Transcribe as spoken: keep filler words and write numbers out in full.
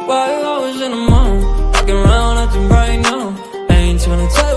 Why you always in the mood? Rockin' around acting right now. Ain't tryna tell